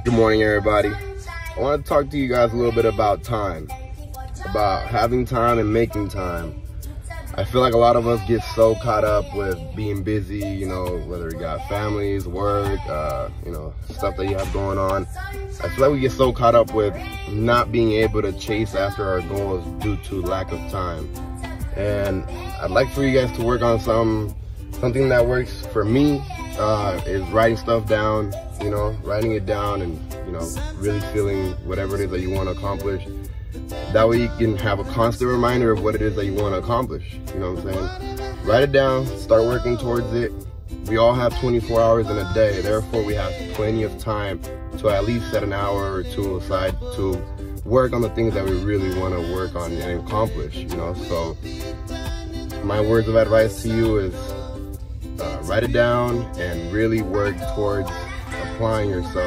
Good morning, everybody. I want to talk to you guys a little bit about time, about having time and making time. I feel like a lot of us get so caught up with being busy, you know, whether you got families, work, you know, stuff that you have going on. I feel like we get so caught up with not being able to chase after our goals due to lack of time. And I'd like for you guys to work on something that works for me, is writing stuff down, you know, writing it down and, you know, really feeling whatever it is that you want to accomplish. That way you can have a constant reminder of what it is that you want to accomplish. You know what I'm saying? Write it down, start working towards it. We all have 24 hours in a day, therefore we have plenty of time to at least set an hour or two aside to work on the things that we really want to work on and accomplish, you know. So my words of advice to you is write it down and really work towards applying yourself